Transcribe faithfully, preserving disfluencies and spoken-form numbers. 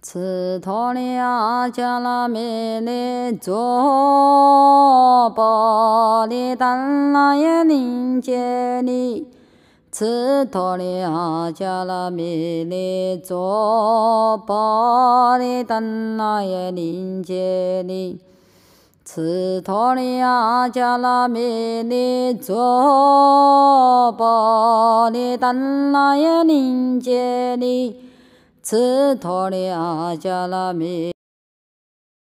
此陀利阿迦拉弥勒卓波利丹那耶林杰尼，此陀利阿迦拉弥勒卓波利丹那耶林杰尼，此陀利阿迦拉弥勒卓波利丹那耶林杰尼。此陀利阿迦拉弥。